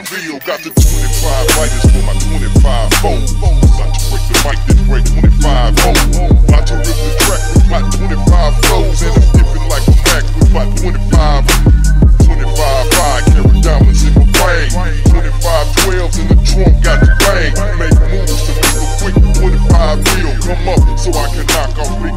reveal. Got the 25 lighters for my 25 foes. About to break the mic, then break 25 hoes. About to rip the track with my 25 flows. And I'm dipping like a Mac with my 25 5, carry diamonds in my brain. 25 12s in the trunk, got the bang. Make moves to make a quick 25 mil come up so I can knock off big